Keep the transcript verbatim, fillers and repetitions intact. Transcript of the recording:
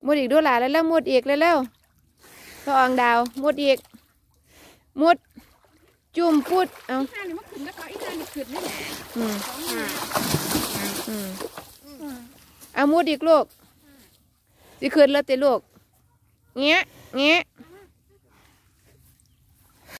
มุดอีกดูหลาแล้วแล้วมุดอีกแล้วแล้วทองดาวมุดอีกมุดจุ่มพุดเอาห้านี่มันขึ้นแล้วก็อีห้านี่ขึ้นนี่แหละอืมอืมเอามุดอีกลูกสิขึ้นแล้วติลูกเงี้ยเงี้ย